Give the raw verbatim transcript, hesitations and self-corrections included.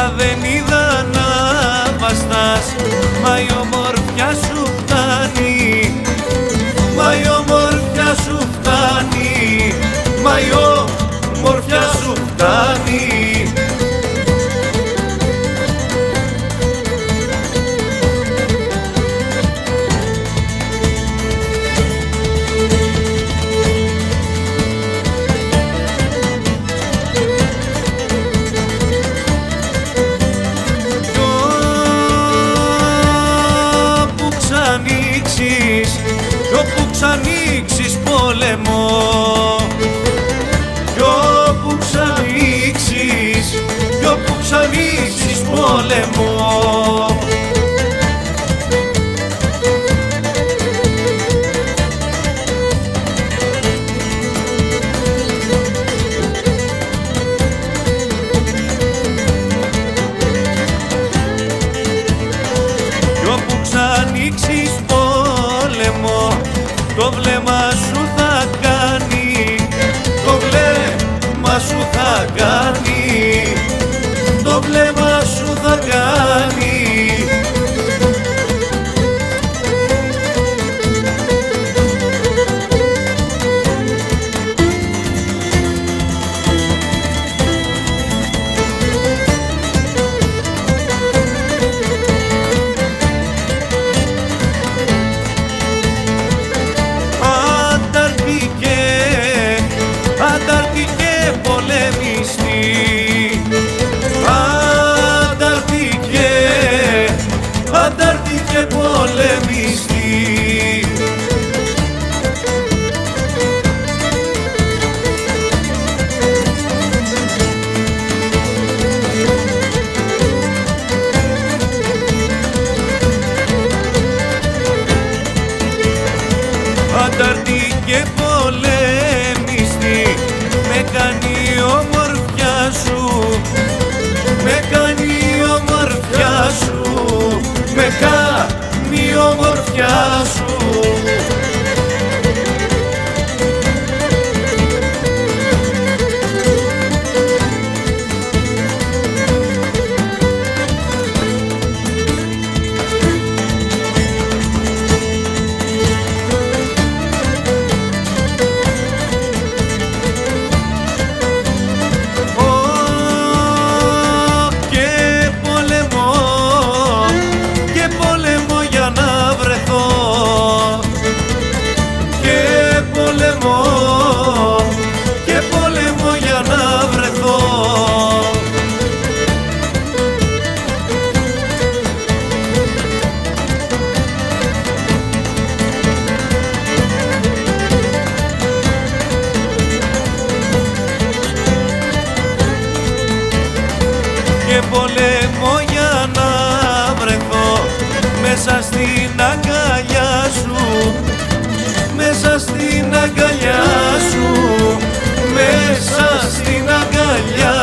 Μα δεν είδα να βαστάς, μα η ομορφιά σου φτάνει. Μα η ομορφιά σου φτάνει, μα η ομορφιά σου φτάνει. Κι όπου ξανοίξεις πόλεμο, κι όπου ξανοίξεις, κι όπου ξανοίξεις πόλεμο, κι όπου ξανοίξεις πόλεμο, το βλέμμα σου θα κάνει, το βλέμμα σου θα κάνει, το βλέμμα σου θα κάνει. Αντάρτηκε πολεμιστή. Αντάρτηκε πολεμιστή, με κάνει η ομορφιά σου, με κάνει η ομορφιά σου, με κάνει η ομορφιά σου. Και πολέμω για να βρεθώ μέσα στην αγκαλιά σου, μέσα στην αγκαλιά σου, μέσα στην αγκαλιά